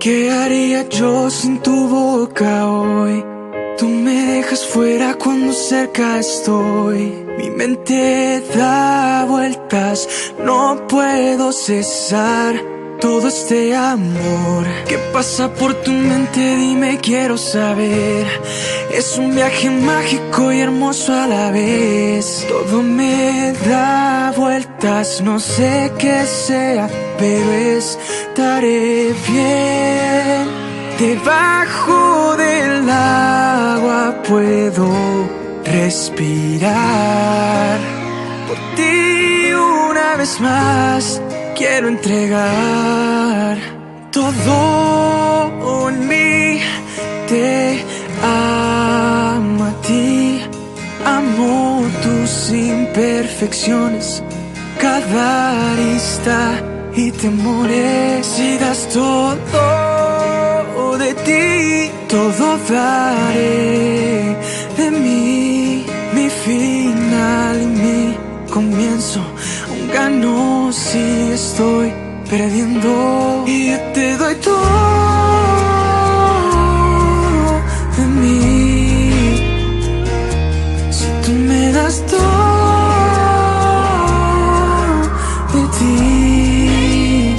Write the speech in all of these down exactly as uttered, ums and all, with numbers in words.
¿Qué haría yo sin tu boca hoy? Tú me dejas fuera cuando cerca estoy. Mi mente da vueltas, no puedo cesar todo este amor. ¿Qué pasa por tu mente? Dime, quiero saber. Es un viaje mágico y hermoso a la vez. Todo me da vueltas, no sé qué sea, pero estaré bien. Debajo del agua puedo respirar. Por ti una vez más quiero entregar todo en mí. Te amo a ti, amo tus imperfecciones, cada arista y temores. Si das todo de ti, todo daré de mí. Mi final y mi comienzo, aún gano si estoy perdiendo. Y yo te doy todo de mí. Si tú me das todo de ti.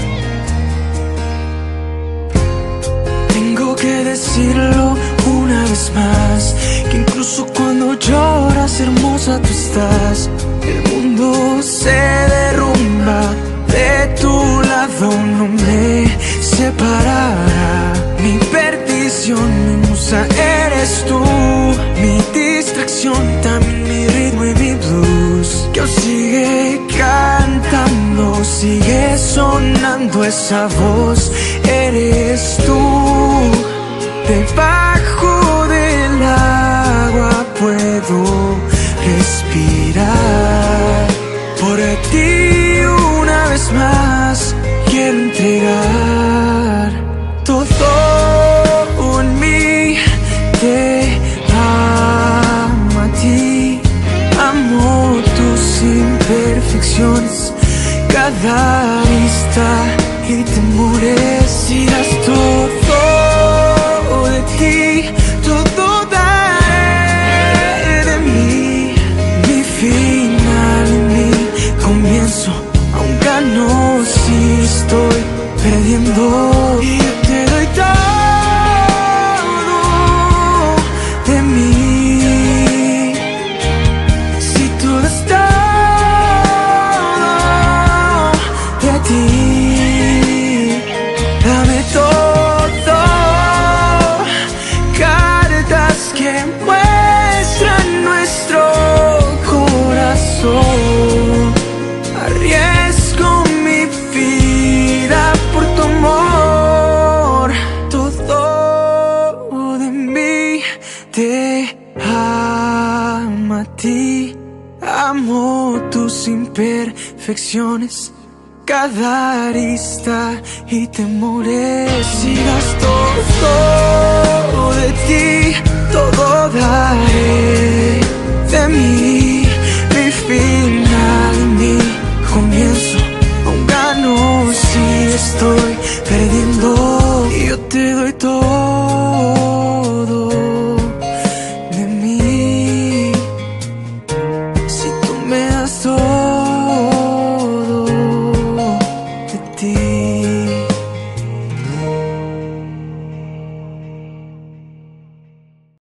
Tengo que decirlo una vez más, que incluso cuando lloras, hermosa tú estás. El mundo se derrumba, de tu lado no me separará. Mi perdición, mi musa eres tú, mi distracción, también mi ritmo y mi blues. Que aún sigue cantando, sigue sonando esa voz, eres tú. Debajo del agua puedo respirar. Por ti una vez más quiero entregar todo en mí. Te amo a ti, amo tus imperfecciones, cada arista y temores. Si das todo de ti, todo daré de mí. Mi final y mi comienzo, aún gano si estoy perdiendo. Y yo te doy todo de mí. Si tú das todo de ti, dame todo. Cartas que muestran nuestro corazón. Arriesgo mi vida por tu amor. Todo de mí. Te amo a ti, amo tus imperfecciones, cada arista y temores. Si das todo de ti, todo dar